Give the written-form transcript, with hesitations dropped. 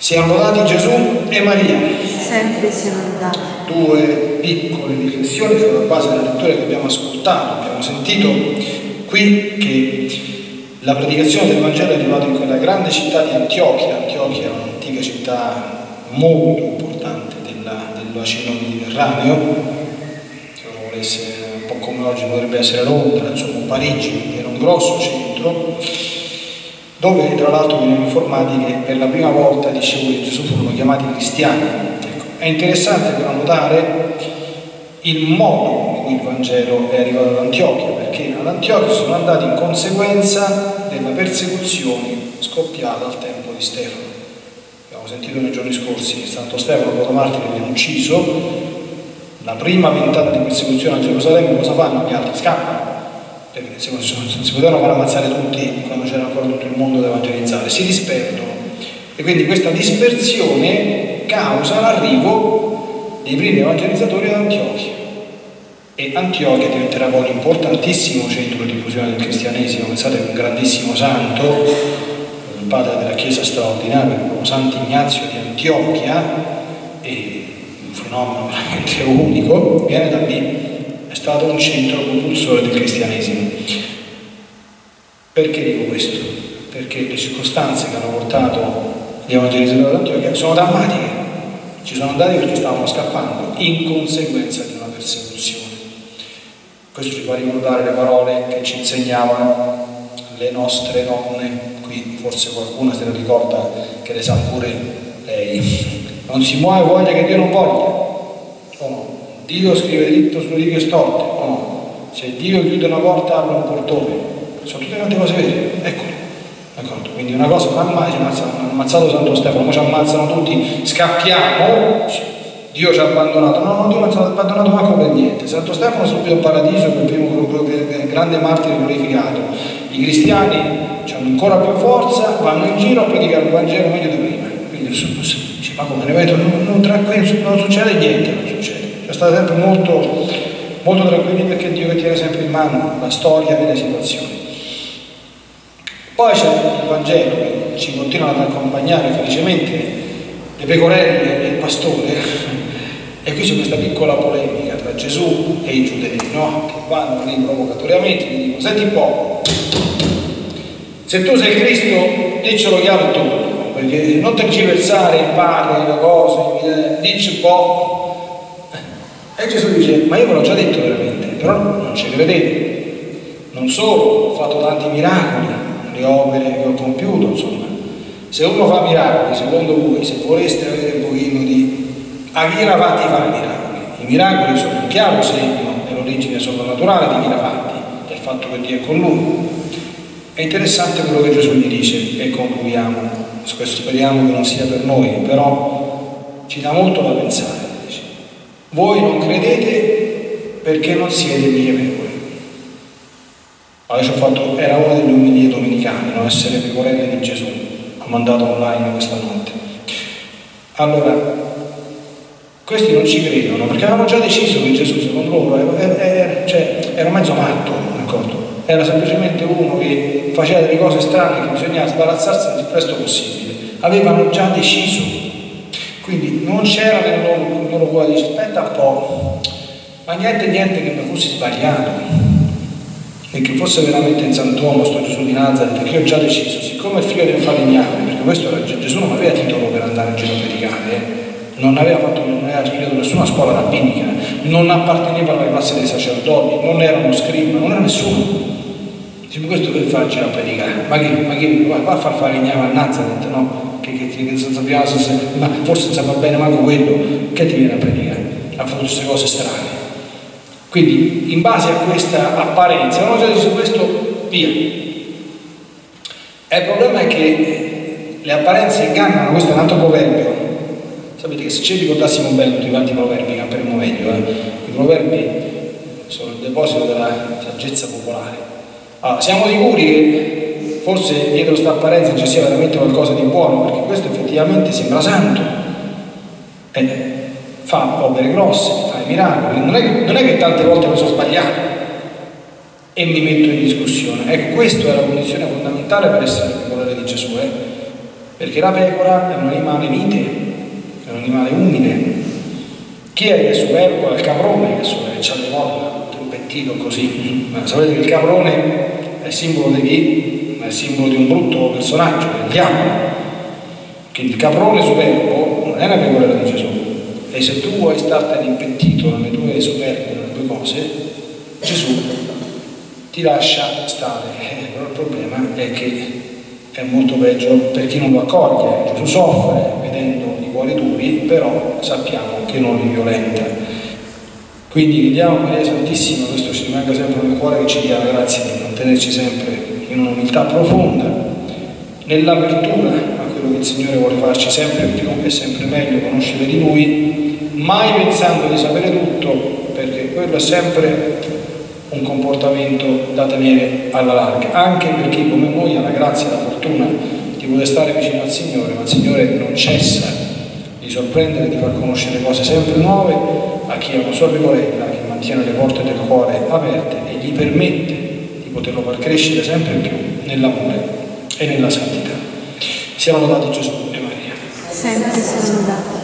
Siamo lodati Gesù e Maria. Sempre siano lodati. Due piccole riflessioni sulla base della lettura che abbiamo ascoltato. Abbiamo sentito qui che la predicazione del Vangelo è arrivata in quella grande città di Antiochia. Antiochia è un'antica città molto importante del bacino mediterraneo. Se uno volesse, un po' come oggi potrebbe essere Londra, insomma Parigi, quindi era un grosso centro, dove tra l'altro veniamo informati che per la prima volta i discepoli di Gesù furono chiamati cristiani. Ecco, è interessante però notare il modo in cui il Vangelo è arrivato ad Antiochia, perché ad Antiochia sono andati in conseguenza della persecuzione scoppiata al tempo di Stefano. Abbiamo sentito nei giorni scorsi che Santo Stefano, protomartire, viene ucciso. La prima ventata di persecuzione a Gerusalemme, cosa fanno? Gli altri scappano, perché non si potevano far ammazzare tutti quando c'era ancora tutto il mondo da evangelizzare, si disperdono, e quindi questa dispersione causa l'arrivo dei primi evangelizzatori ad Antiochia, e Antiochia diventerà poi un importantissimo centro di diffusione del cristianesimo. Pensate che un grandissimo santo, il padre della Chiesa straordinaria, il Santo Ignazio di Antiochia, e un fenomeno veramente unico, viene da lì. È stato un centro propulsore del cristianesimo. Perché dico questo? Perché le circostanze che hanno portato gli evangelizzatori ad Antiochia sono drammatiche. Ci sono andati perché stavano scappando in conseguenza di una persecuzione. Questo ci fa ricordare le parole che ci insegnavano le nostre nonne. Qui forse qualcuno se lo ricorda, che le sa pure lei. Non si muove voglia che Dio non voglia, o no? Dio scrive dritto sulle righe storte, o no? Se Dio chiude una porta apre un portone. Sono tutte quante cose vere, eccolo. D'accordo? Quindi una cosa, hanno ammazzato Santo Stefano, ci ammazzano tutti, scappiamo, Dio ci ha abbandonato. No, Dio non ci ha abbandonato manco per niente. Santo Stefano è subito in paradiso, quel primo grande martire glorificato. I cristiani hanno ancora più forza, vanno in giro a predicare il Vangelo meglio di prima. Quindi dice, ma come ne vedo? Non succede niente, non succede. È stato sempre molto, molto tranquilli, perché Dio che tiene sempre in mano la storia e le situazioni. Poi c'è il Vangelo che ci continua ad accompagnare felicemente, le pecorelle e il pastore, e qui c'è questa piccola polemica tra Gesù e i giudei, no? Che vanno lì provocatoriamente e gli dicono: senti un po', se tu sei il Cristo, diccelo chiaro e tutto, perché non tergiversare il padre, le cose, dici un po'. E Gesù dice: ma io ve l'ho già detto veramente, però non ci credete. Non solo, ho fatto tanti miracoli, le opere che ho compiuto, insomma. Se uno fa miracoli, secondo voi, se voreste avere un pochino di... a chi era fatti fare i miracoli? I miracoli sono un chiaro segno dell'origine soprannaturale di chi l'ha fatti, del fatto che Dio è con lui. È interessante quello che Gesù gli dice, e concludiamo. Questo speriamo che non sia per noi, però ci dà molto da pensare. Voi non credete perché non siete mie pecore. Adesso era una delle omelie domenicali, no? Essere pecorelle di Gesù. Ho mandato online questa notte. Allora, questi non ci credono perché avevano già deciso che Gesù, secondo loro, era mezzo matto, d'accordo? Era semplicemente uno che faceva delle cose strane che bisognava sbarazzarsi il più presto possibile. Avevano già deciso. Quindi non c'era nel loro cuore, dice: aspetta un po', ma niente che mi fossi sbagliato e che fosse veramente in Sant'Uomo sto Gesù di Nazareth, perché io ho già deciso, siccome è figlio del falegname, perché questo era, Gesù non aveva titolo per andare in giro a predicare, non aveva studiato nessuna scuola rabbinica, non apparteneva alla classe dei sacerdoti, non era uno scriba, non era nessuno. Dice: ma questo per farci a predicare? Ma che va a far falegname a Nazareth, no? Ma forse non sapeva bene manco quello, che ti viene a predicare? Ha fatto queste cose strane. Quindi in base a questa apparenza hanno già detto questo, via. E il problema è che le apparenze ingannano. Questo è un altro proverbio. Sapete che se ci ricordassimo bene tutti quanti i proverbi camperemo meglio. I proverbi sono il deposito della saggezza popolare. Allora, siamo sicuri che forse dietro questa apparenza ci sia veramente qualcosa di buono, perché questo effettivamente sembra santo, fa opere grosse, fa i miracoli, non è che tante volte mi sono sbagliato e mi metto in discussione. Ecco, questa è la condizione fondamentale per essere il pecorelle di Gesù. perché la pecora è un animale mite, è un animale umile. Chi è il superbo? È il caprone, che c'ha le corna, trumpetino così. Ma sapete che il caprone è simbolo di chi? È simbolo di un brutto personaggio, del diavolo. Quindi il caprone superbo non è una pecora di Gesù. E se tu vuoi startene impettito nelle tue superbe, nelle tue cose, Gesù ti lascia stare. Però il problema è che è molto peggio per chi non lo accoglie. Gesù soffre vedendo i cuori duri, però sappiamo che non li violenta. Quindi chiediamo a Maria Santissima, questo ci rimanga sempre nel cuore, che ci dia la grazia di mantenerci sempre in un'umiltà profonda, nell'apertura a quello che il Signore vuole farci sempre più e sempre meglio conoscere di Lui, mai pensando di sapere tutto, perché quello è sempre un comportamento da tenere alla larga, anche per chi come noi ha la grazia e la fortuna di poter stare vicino al Signore, ma il Signore non cessa di sorprendere, di far conoscere cose sempre nuove a chi ha una sua pecorella che mantiene le porte del cuore aperte e gli permette di poterlo far crescere sempre più nell'amore e nella santità. Siamo lodati Gesù e Maria. Sempre sono lodati.